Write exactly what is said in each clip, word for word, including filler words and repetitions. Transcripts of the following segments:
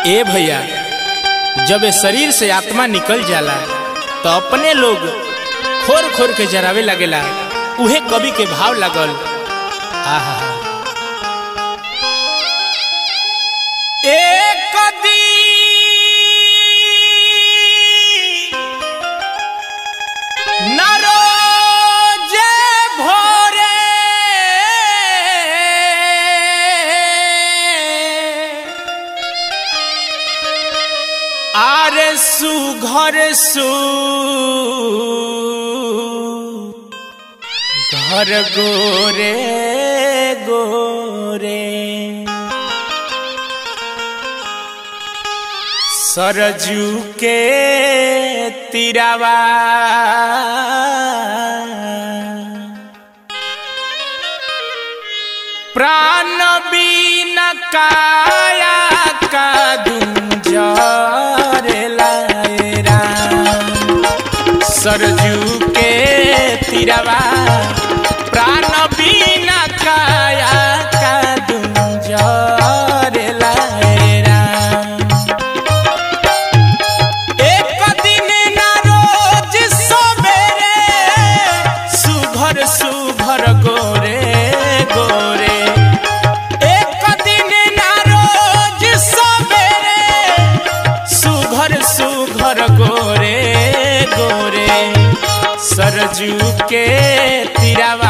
ए भैया, जब शरीर से आत्मा निकल जाला तो अपने लोग खोर खोर के जरावे लगेला। उहे कवि के भाव लगल। आहा एक दी नरोजे भोरे आरे सुघर सु घर गोरे गोरे सरजू के तिरावा प्राण बिना काया का दुंजर लायरा सरजू के तिरावा प्राण बिना काया का दुंजर लायरा एक दिन ना रोज सवेरे सुघर सुघर गोरे गोरे एक दिन ना रोज सवेरे सुघर सुघर गोरे गोरे सरजू के तिरावा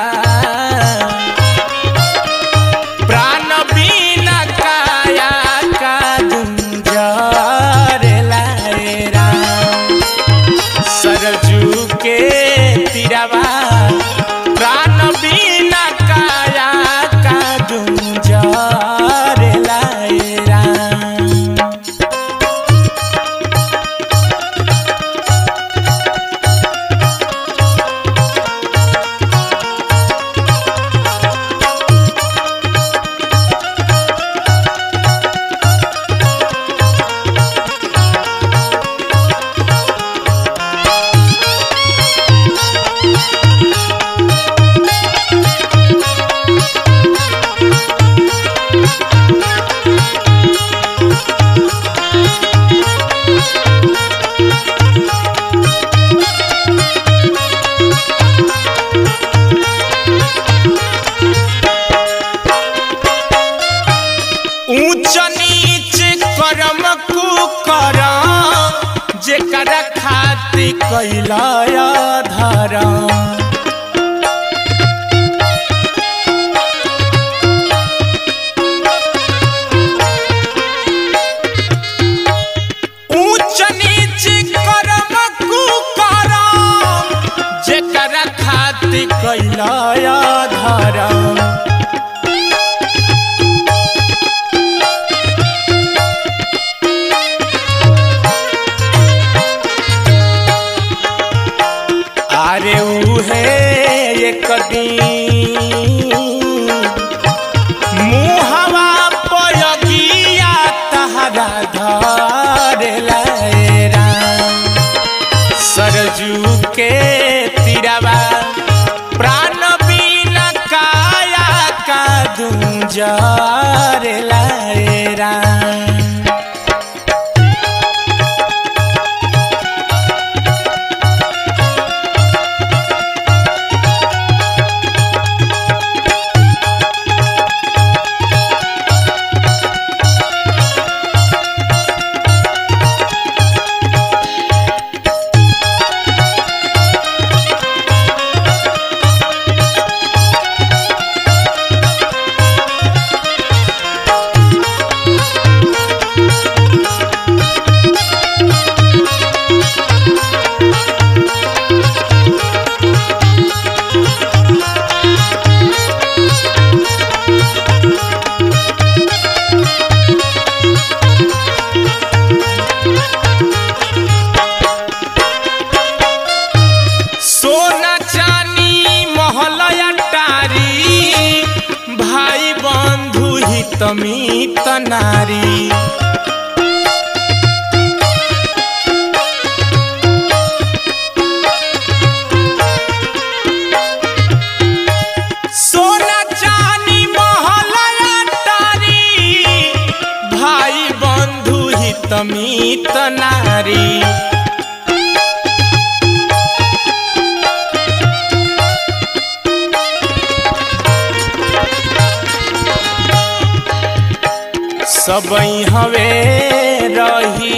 प्राण बिना काया का दुंजर लायरा सरजू के तिरावा प्राण बिना काया का दुंजर लायरा। ऊंच नीच करम कुकरम जेकर खातिर कैला धरम ऊंच नीच करम कुकरम जेकर खातिर कैला धरम अरे उहे एक दिन मुहवा पयगिया तहरा धर लायरा सरजू के तिरावा प्राण बिना काया का दुंजर लायरा। सोना चानी महलया टारी भाई बंधु हित मित नारी सोना चानी महलया टारी भाई बंधु मीत नारी। सबई हवे रही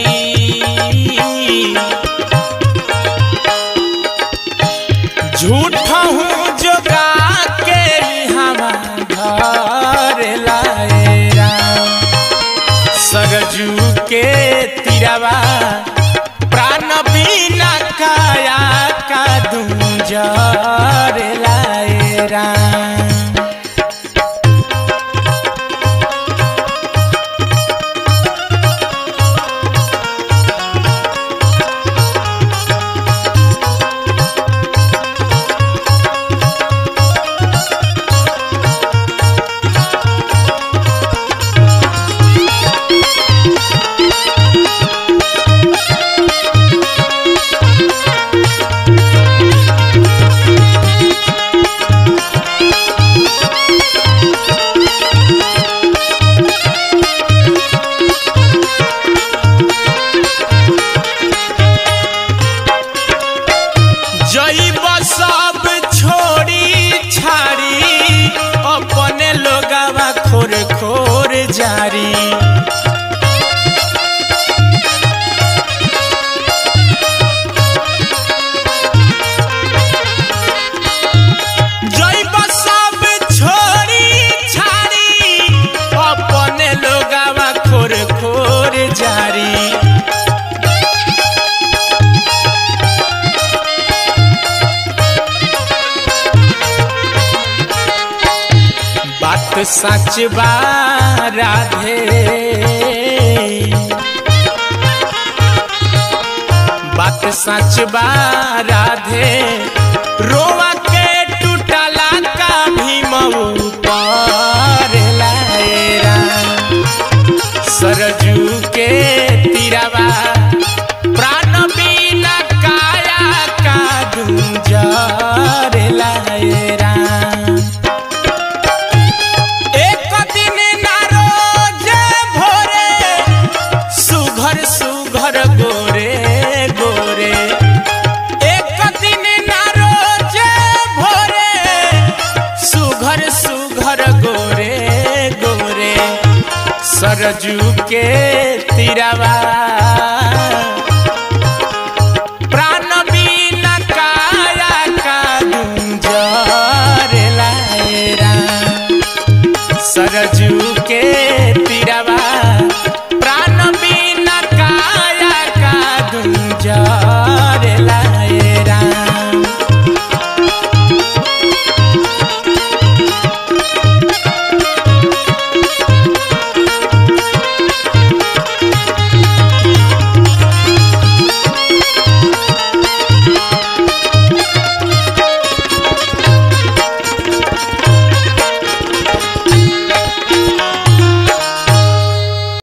झूठा हूँ जोगा के हवा घर लाए राम। सरजू के तिरवा प्राण बिना काया का दूंजर लाए राम। खोर खोर जारी जैब सब छोड़ी छाड़ी अपने लोगावा खोर खोर जारी। बात सच बा राधे बात सच बा राधे रोवा के टूटला का भीम ऊपर लाए राम। सरजू के तिरवा प्राण बिना काया का दूंजर लाए राम। गोरे गोरे एक दिन ना रोजे भोरे सुघर सुघर गोरे गोरे सरजू के तिरवा